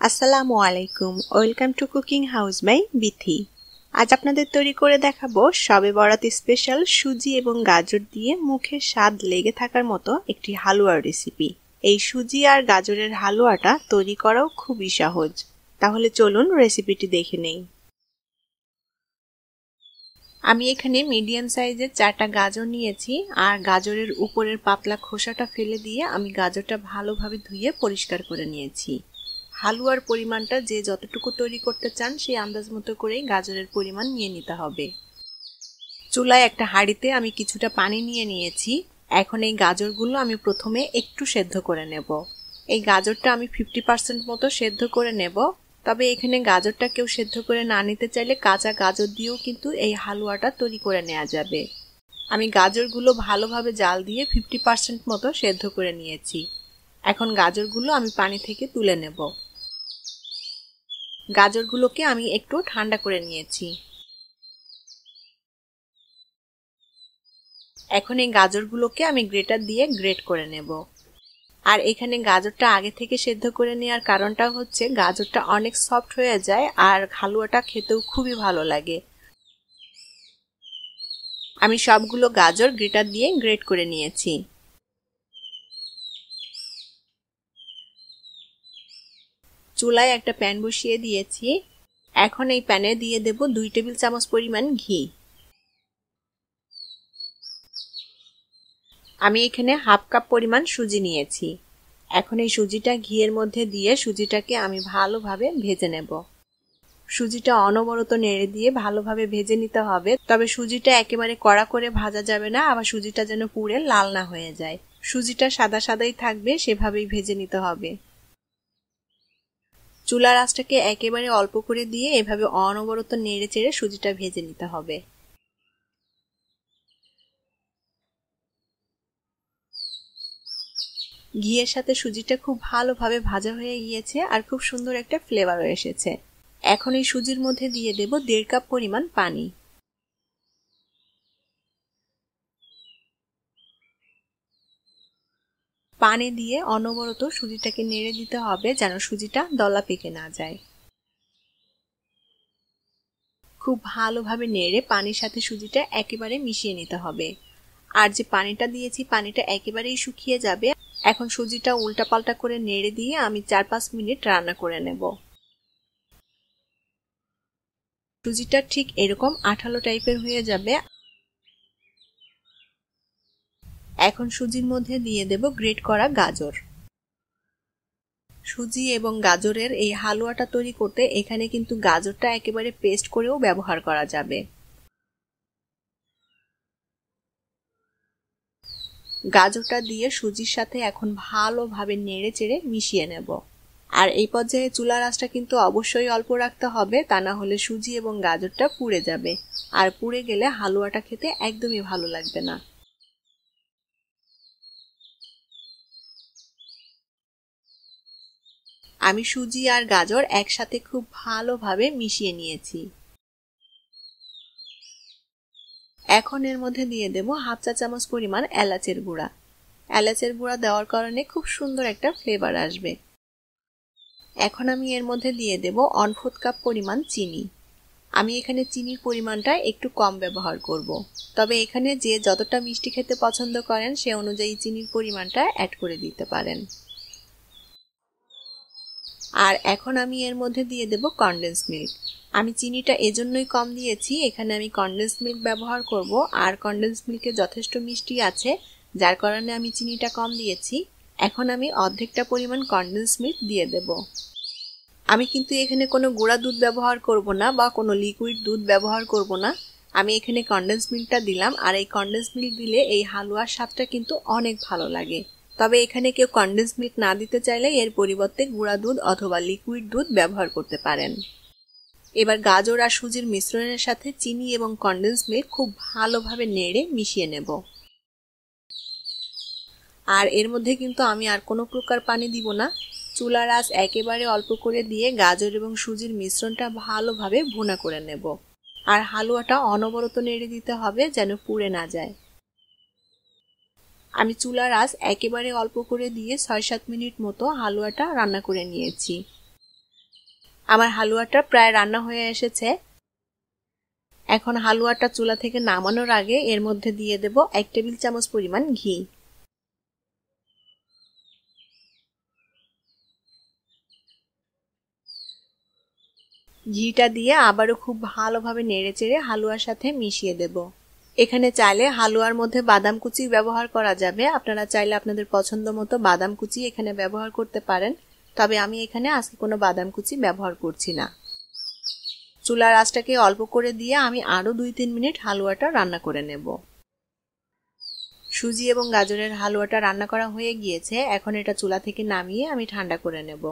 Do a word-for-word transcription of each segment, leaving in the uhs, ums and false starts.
আসসালামু আলাইকুম, welcome to cooking house by Bithi. আজ আপনাদের তৈরি করে দেখাবো শবে বরাত স্পেশাল সুজি এবং গাজর দিয়ে মুখে স্বাদ লেগে থাকার মতো একটি হালুয়ার রেসিপি। এই সুজি আর গাজরের হালুয়াটা তৈরি করাও খুবই সহজ। তাহলে চলুন রেসিপিটি দেখে নেই। আমি এখানে মিডিয়াম সাইজের চারটা গাজর নিয়েছি, আর গাজরের উপরের পাতলা খোসাটা ফেলে দিয়ে আমি গাজরটা ভালোভাবে ধুয়ে পরিষ্কার করে নিয়েছি। হালুয়ার পরিমাণটা যে যতটুকু তৈরি করতে চান সেই আন্দাজ মতো করেই গাজরের পরিমাণ নিয়ে নিতে হবে। চুলায় একটা হাঁড়িতে আমি কিছুটা পানি নিয়ে নিয়েছি। এখন এই গাজরগুলো আমি প্রথমে একটু সেদ্ধ করে নেব। এই গাজরটা আমি ফিফটি পার্সেন্ট মতো সেদ্ধ করে নেব। তবে এখানে গাজরটা কেউ সেদ্ধ করে না নিতে চাইলে কাঁচা গাজর দিয়েও কিন্তু এই হালুয়াটা তৈরি করে নেওয়া যাবে। আমি গাজরগুলো ভালোভাবে জাল দিয়ে ফিফটি পার্সেন্ট মতো সেদ্ধ করে নিয়েছি। এখন গাজরগুলো আমি পানি থেকে তুলে নেব। গাজরগুলোকে আমি একটু ঠান্ডা করে নিয়েছি। এখন এই গাজরগুলোকে আমি গ্রেটার দিয়ে গ্রেট করে নেব। আর এখানে গাজরটা আগে থেকে সেদ্ধ করে নেওয়ার কারণটা হচ্ছে গাজরটা অনেক সফট হয়ে যায় আর হালুয়াটা খেতেও খুবই ভালো লাগে। আমি সবগুলো গাজর গ্রেটার দিয়ে গ্রেট করে নিয়েছি। চুলায় একটা প্যান বসিয়ে দিয়েছি। এখন এই প্যানে দিয়ে দেব দুই টেবিল চামচ পরিমাণ ঘি। আমি এখানে হাফ কাপ পরিমাণ সুজি নিয়েছি। এখন এই সুজিটা ঘিয়ের মধ্যে দিয়ে সুজিটাকে আমি ভালোভাবে ভেজে নেব। সুজিটা অনবরত নেড়ে দিয়ে ভালোভাবে ভেজে নিতে হবে। তবে সুজিটা একেবারে কড়া করে ভাজা যাবে না, আবার সুজিটা যেন পুড়ে লাল না হয়ে যায়। সুজিটা সাদা সাদাই থাকবে, সেভাবেই ভেজে নিতে হবে। চুলার আঁচটাকে একেবারে অল্প করে দিয়ে এভাবে অনবরত নেড়ে চেড়ে সুজিটা ভেজে নিতে হবে। ঘিয়ের সাথে সুজিটা খুব ভালোভাবে ভাজা হয়ে গিয়েছে আর খুব সুন্দর একটা ফ্লেভারও এসেছে। এখন এই সুজির মধ্যে দিয়ে দেব দেড় কাপ পরিমাণ পানি। পানি দিয়ে অনবরত সুজিটাকে নেড়ে দিতে হবে যেন সুজিটা দলা পেকে না যায়। খুব ভালোভাবে নেড়ে পানির সাথে সুজিটা একেবারে মিশিয়ে নিতে হবে। আর যে পানিটা দিয়েছি পানিটা একেবারেই শুকিয়ে যাবে। এখন সুজিটা উল্টাপাল্টা করে নেড়ে দিয়ে আমি চার পাঁচ মিনিট রান্না করে নেব। সুজিটা ঠিক এরকম আঠালো টাইপের হয়ে যাবে। এখন সুজির মধ্যে দিয়ে দেব গ্রেট করা গাজর। সুজি এবং গাজরের এই হালুয়াটা তৈরি করতে এখানে কিন্তু গাজরটা একেবারে পেস্ট করেও ব্যবহার করা যাবে। গাজরটা দিয়ে সুজির সাথে এখন ভালোভাবে নেড়ে চেড়ে মিশিয়ে নেব। আর এই পর্যায়ে চুলার আঁচটা কিন্তু অবশ্যই অল্প রাখতে হবে, তা না হলে সুজি এবং গাজরটা পুড়ে যাবে। আর পুড়ে গেলে হালুয়াটা খেতে একদমই ভালো লাগবে না। আমি সুজি আর গাজর একসাথে খুব ভালোভাবে মিশিয়ে নিয়েছি। এখন এর মধ্যে দিয়ে দেব হাফ চা চামচ পরিমাণ এলাচের গুঁড়া। এলাচের গুঁড়া দেওয়ার কারণে খুব সুন্দর একটা ফ্লেভার আসবে। এখন আমি এর মধ্যে দিয়ে দেব ওয়ান ফোর্থ কাপ পরিমাণ চিনি। আমি এখানে চিনির পরিমাণটা একটু কম ব্যবহার করব। তবে এখানে যে যতটা মিষ্টি খেতে পছন্দ করেন সে অনুযায়ী চিনির পরিমাণটা অ্যাড করে দিতে পারেন। আর এখন আমি এর মধ্যে দিয়ে দেব কনডেন্স মিল্ক। আমি চিনিটা এজন্যই কম দিয়েছি, এখানে আমি কনডেন্স মিল্ক ব্যবহার করব। আর কনডেন্স মিল্কে যথেষ্ট মিষ্টি আছে, যার কারণে আমি চিনিটা কম দিয়েছি। এখন আমি অর্ধেকটা পরিমাণ কনডেন্স মিল্ক দিয়ে দেব। আমি কিন্তু এখানে কোনো গুঁড়া দুধ ব্যবহার করব না বা কোনো লিকুইড দুধ ব্যবহার করব না। আমি এখানে কনডেন্স মিল্কটা দিলাম। আর এই কনডেন্স মিল্ক দিলে এই হালুয়ার স্বাদটা কিন্তু অনেক ভালো লাগে। তবে এখানে কেউ কনডেন্স মিল্ক না দিতে চাইলে এর পরিবর্তে গুঁড়া দুধ অথবা লিকুইড দুধ ব্যবহার করতে পারেন। এবার গাজর আর সুজির মিশ্রণের সাথে চিনি এবং কনডেন্স মিল্ক খুব ভালোভাবে নেড়ে মিশিয়ে নেব। আর এর মধ্যে কিন্তু আমি আর কোনো প্রকার পানি দিব না। চুলার আঁচ একেবারে অল্প করে দিয়ে গাজর এবং সুজির মিশ্রণটা ভালোভাবে ভুনা করে নেব। আর হালুয়াটা অনবরত নেড়ে দিতে হবে যেন পুড়ে না যায়। আমি চুলার আঁচ একেবারে অল্প করে দিয়ে ছয় সাত মিনিট মতো হালুয়াটা রান্না করে নিয়েছি। আমার হালুয়াটা প্রায় রান্না হয়ে এসেছে। এখন হালুয়াটা চুলা থেকে নামানোর আগে এর মধ্যে দিয়ে দেব এক টেবিল চামচ পরিমাণ ঘি। ঘিটা দিয়ে আবারও খুব ভালোভাবে নেড়েচেড়ে হালুয়ার সাথে মিশিয়ে দেব। এখানে চাইলে হালুয়ার মধ্যে বাদাম কুচি ব্যবহার করা যাবে, আপনারা চাইলে আপনাদের পছন্দ মতো বাদাম কুচি এখানে ব্যবহার করতে পারেন, তবে আমি এখানে আজকে কোনো বাদাম কুচি ব্যবহার করছি না। চুলার আঁচটাকে অল্প করে দিয়ে আমি আরো দুই তিন মিনিট হালুয়াটা রান্না করে নেব। সুজি এবং গাজরের হালুয়াটা রান্না করা হয়ে গিয়েছে, এখন এটা চুলা থেকে নামিয়ে আমি ঠান্ডা করে নেব।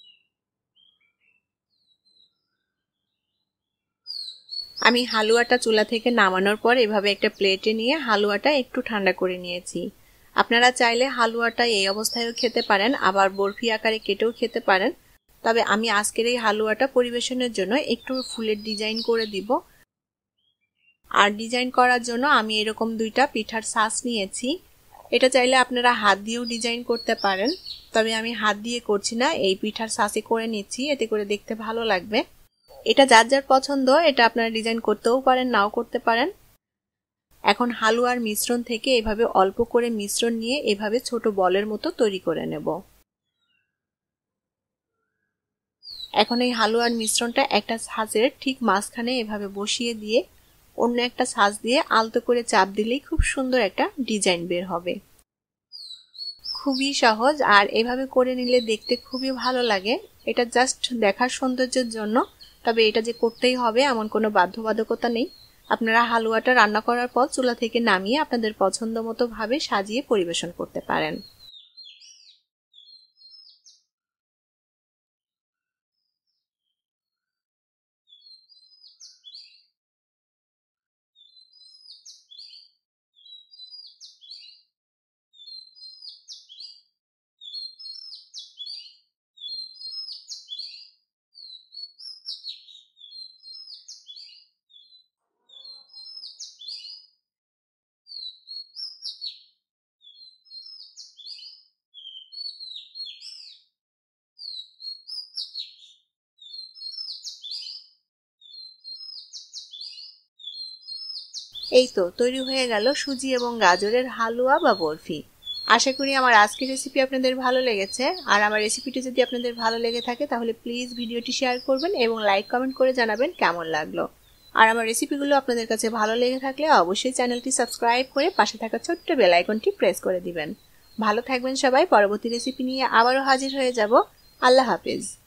আমি হালুয়াটা চুলা থেকে নামানোর পর এভাবে একটা প্লেটে নিয়ে হালুয়াটা একটু ঠান্ডা করে নিয়েছি। আপনারা চাইলে হালুয়াটা এই অবস্থায়ও খেতে পারেন, আবার বরফি আকারে কেটেও খেতে পারেন, তবে আমি আজকের এই হালুয়াটা পরিবেশনের জন্য একটু ফুলের ডিজাইন করে দিব। আর ডিজাইন করার জন্য আমি এরকম দুইটা পিঠার ছাঁচ নিয়েছি। এটা চাইলে আপনারা হাত দিয়েও ডিজাইন করতে পারেন, তবে আমি হাত দিয়ে করছি না, এই পিঠার ছাঁচে করে নিচ্ছি, এতে করে দেখতে ভালো লাগবে। এটা যার যার পছন্দ, এটা আপনারা ডিজাইন করতেও পারেন, নাও করতে পারেন। এখন হালুয়ার মিশ্রণ থেকে এভাবে অল্প করে মিশ্রণ নিয়ে এভাবে ছোট বলের মতো তৈরি করে নেব। এখন এই হালুয়ার মিশ্রণটা একটা ছাঁচের ঠিক মাঝখানে এভাবে বসিয়ে দিয়ে অন্য একটা ছাঁচ দিয়ে আলতো করে চাপ দিলেই খুব সুন্দর একটা ডিজাইন বের হবে। খুবই সহজ, আর এভাবে করে নিলে দেখতে খুবই ভালো লাগে। এটা জাস্ট দেখার সৌন্দর্যের জন্য, তবে এটা যে করতেই হবে এমন কোনো বাধ্যবাধকতা নেই। আপনারা হালুয়াটা রান্না করার পর চুলা থেকে নামিয়ে আপনাদের পছন্দ মতো ভাবে সাজিয়ে পরিবেশন করতে পারেন। এই তো তৈরি হয়ে গেল সুজি এবং গাজরের হালুয়া বা বরফি। আশা করি আমার আজকের রেসিপি আপনাদের ভালো লেগেছে, আর আমার রেসিপিটি যদি আপনাদের ভালো লেগে থাকে তাহলে প্লিজ ভিডিওটি শেয়ার করবেন এবং লাইক কমেন্ট করে জানাবেন কেমন লাগলো। আর আমার রেসিপিগুলো আপনাদের কাছে ভালো লেগে থাকলে অবশ্যই চ্যানেলটি সাবস্ক্রাইব করে পাশে থাকা ছোট্ট বেল আইকনটি প্রেস করে দিবেন। ভালো থাকবেন সবাই, পরবর্তী রেসিপি নিয়ে আবারও হাজির হয়ে যাব। আল্লাহ হাফেজ।